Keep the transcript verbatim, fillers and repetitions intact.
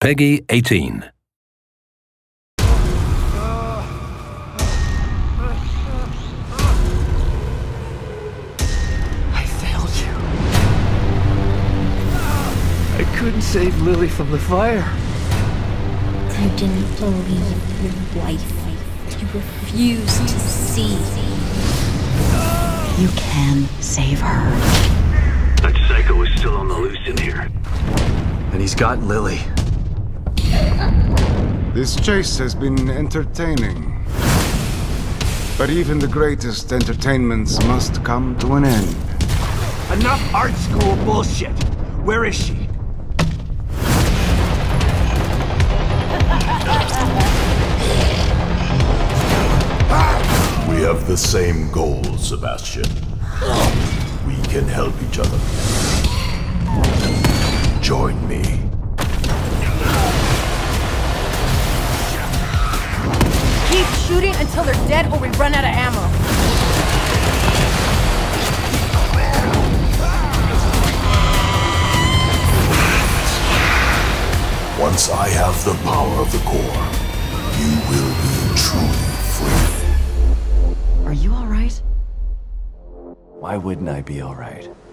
Peggy eighteen. I failed you. I couldn't save Lily from the fire. You didn't believe your wife. You refused to see. You can save her. That psycho is still on the loose in here. And he's got Lily. This chase has been entertaining. But even the greatest entertainments must come to an end. Enough art school bullshit. Where is she? We have the same goal, Sebastian. We can help each other. Join me. Keep shooting until they're dead or we run out of ammo. Once I have the power of the core, you will be truly free. Are you all right? Why wouldn't I be all right?